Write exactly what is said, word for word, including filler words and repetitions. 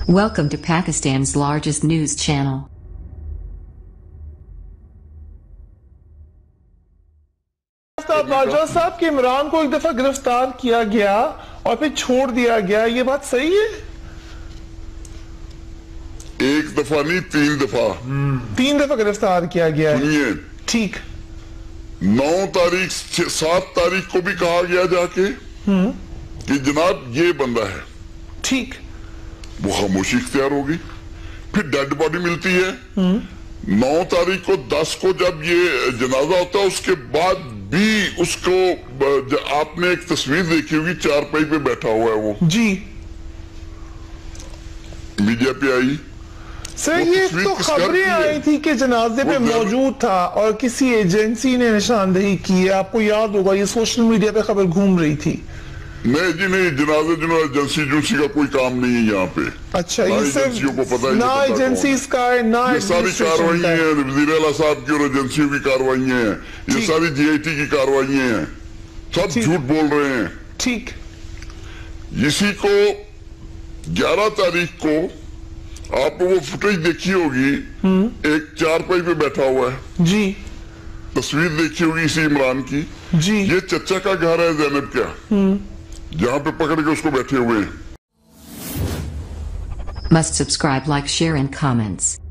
Welcome to Pakistan's largest news channel. Bajwa साहब कि इमरान को एक दफा गिरफ्तार किया गया और फिर छोड़ दिया गया, ये बात सही है? एक दफा नहीं, तीन दफा तीन दफा गिरफ्तार किया गया है। ठीक। नौ तारीख सात तारीख को भी कहा गया जाके कि जनाब ये बंदा है। ठीक। वो खामोशी इख्तियार होगी। फिर डेड बॉडी मिलती है नौ तारीख को, दस को जब ये जनाजा होता है उसके बाद भी उसको, आपने एक तस्वीर देखी होगी चारपाई पे बैठा हुआ है वो जी, मीडिया पे आई। सर ये तो खबरें आई थी कि जनाजे पे मौजूद था और किसी एजेंसी ने निशानदेही की है, आपको याद होगा, ये सोशल मीडिया पे खबर घूम रही थी। नहीं जी नहीं, जनाजे जो एजेंसी जूसी का कोई काम नहीं है यहाँ पे। अच्छा, ये एजेंसियों को पता है ना, एजेंसी का है ना, ये सारी कार्रवाई है वज़ीर आला साहब की और एजेंसियों की कार्रवाई है, ये सारी जी आई टी की कार्रवाई है, सब झूठ बोल रहे हैं। ठीक। इसी को ग्यारह तारीख को आपको वो फुटेज देखी होगी, एक चारपाई पे बैठा हुआ है जी, तस्वीर देखी होगी इसी इमरान की जी, ये चचा का घर है ज़ैनब का, जहाँ पे पकड़ के उसको बैठे हुए हैं। Must subscribe, like, share and comments.